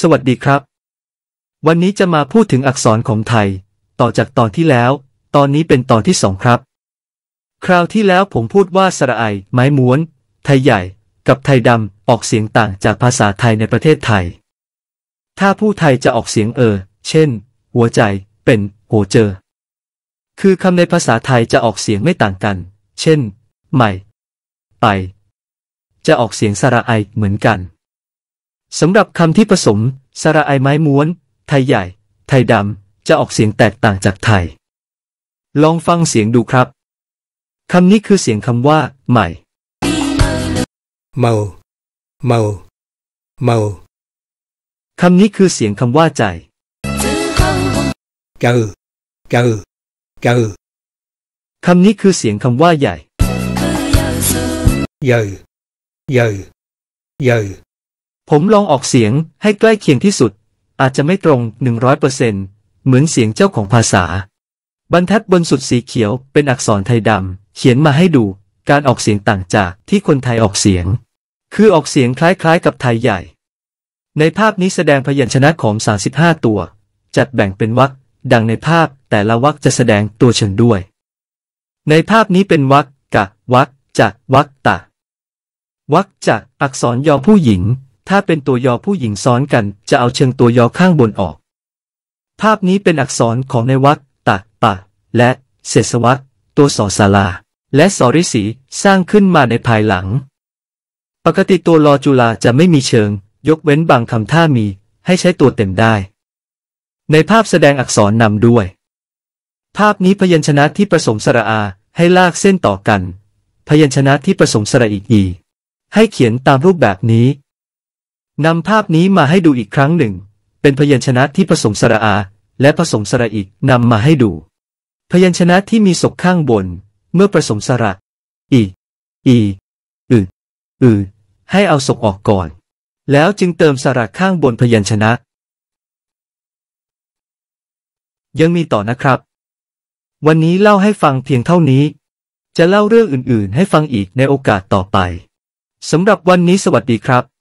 สวัสดีครับวันนี้จะมาพูดถึงอักษรของไทยต่อจากตอนที่แล้วตอนนี้เป็นตอนที่2ครับคราวที่แล้วผมพูดว่าสระไอไม้ม้วนไทยใหญ่กับไทยดำออกเสียงต่างจากภาษาไทยในประเทศไทยถ้าผู้ไทยจะออกเสียงเช่นหัวใจเป็นโหเจอคือคำในภาษาไทยจะออกเสียงไม่ต่างกันเช่นใหม่ไปจะออกเสียงสระไอเหมือนกันสำหรับคำที่ผสมสระไอไม้ม้วนไทยใหญ่ไทยดำจะออกเสียงแตกต่างจากไทยลองฟังเสียงดูครับคำนี้คือเสียงคำว่าใหม่เมาเมาเมาคำนี้คือเสียงคำว่าใจเกอเกอเกอคำนี้คือเสียงคำว่าใหญ่เยอเยอเยอผมลองออกเสียงให้ใกล้เคียงที่สุดอาจจะไม่ตรง 100% เหมือนเสียงเจ้าของภาษาบรรทัดบนสุดสีเขียวเป็นอักษรไทยดำเขียนมาให้ดูการออกเสียงต่างจากที่คนไทยออกเสียงคือออกเสียงคล้ายๆกับไทยใหญ่ในภาพนี้แสดงพยัญชนะของ35ตัวจัดแบ่งเป็นวรรคดังในภาพแต่ละวรรคจะแสดงตัวเชิงด้วยในภาพนี้เป็นวรรคกะวรรคจะวรรคตะวรรคจะอักษรยอผู้หญิงถ้าเป็นตัวยอผู้หญิงซ้อนกันจะเอาเชิงตัวยอข้างบนออกภาพนี้เป็นอักษรของในวรรคตะปะและเศษวรรคตัวสอศาลาและสอริสีสร้างขึ้นมาในภายหลังปกติตัวลอจุฬาจะไม่มีเชิงยกเว้นบางคำถ้ามีให้ใช้ตัวเต็มได้ในภาพแสดงอักษรนำด้วยภาพนี้พยัญชนะที่ผสมสระอาให้ลากเส้นต่อกันพยัญชนะที่ผสมสระอีให้เขียนตามรูปแบบนี้นำภาพนี้มาให้ดูอีกครั้งหนึ่งเป็นพยัญชนะที่ผสมสระอาและผสมสระอีนำมาให้ดูพยัญชนะที่มีศกข้างบนเมื่อผสมสระอีให้เอาศกออกก่อนแล้วจึงเติมสระข้างบนพยัญชนะยังมีต่อนะครับวันนี้เล่าให้ฟังเพียงเท่านี้จะเล่าเรื่องอื่นๆให้ฟังอีกในโอกาสต่อไปสำหรับวันนี้สวัสดีครับ